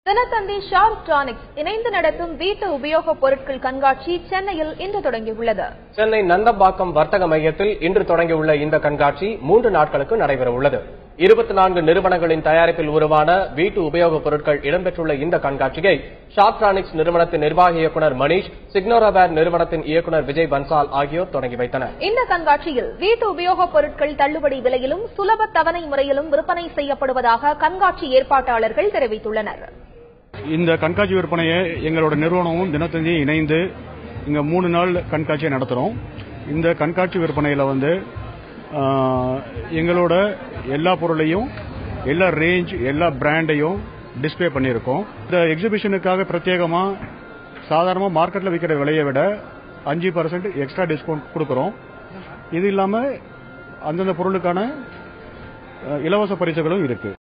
தினத்தந்தி ஷார்ப்டானிக்ஸ் இணைந்து நடத்தும் வீட்டு உபயோகப் பொருட்கள் கண்காட்சி சென்னையில் இன்று தொடங்கியுள்ளது. சென்னை நந்தம்பாக்கம் வர்த்தக மையத்தில் இன்று தொடங்கியுள்ள இந்த கண்காட்சி 3 நாட்களுக்கு நடைபெற உள்ளது. 24 நிறுவனங்களின் தயாரிப்பில் உருவான வீட்டு உபயோகப் பொருட்கள் இடம்பெற்றுள்ள இந்த கண்காட்சியை ஷார்ப்டானிக்ஸ் நிறுவனத்தின் நிர்வாக இயக்குநர் மணிஷ், சிக்னோராவேர் நிறுவனத்தின் இயக்குநர் விஜய் பன்சால் ஆகியோர் தொடங்கி வைத்தனர். இந்த கண்காட்சியில் வீட்டு உபயோகப் பொருட்கள் தள்ளுபடி விலையிலும் சுலப தவணை முறையிலும் விற்பனை செய்யப்படுவதாக கண்காட்சி ஏற்பாட்டாளர்கள் தெரிவித்துள்ளனர். இந்த கண்காட்சி விற்பனையை எங்களோட நிறுவனமும் தினத்தந்தியும் இணைந்து இங்க 3 நாள் கண்காட்சியை நடத்துறோம். இந்த கண்காட்சி விற்பனையில எங்களோட எல்லா பொருளையும், எல்லா ரேஞ்ச், எல்லா பிராண்டையும் டிஸ்பிளே பண்ணியிருக்கோம். இந்த எக்ஸிபிஷனுக்காக பிரத்யேகமா சாதாரணமா மார்க்கெட்ல விற்கிற விலையை விட 5% எக்ஸ்ட்ரா டிஸ்கவுண்ட் கொடுக்கறோம். இது இல்லாம அந்தந்த பொருளுக்கான இலவச பரிசுகளும் இருக்கு.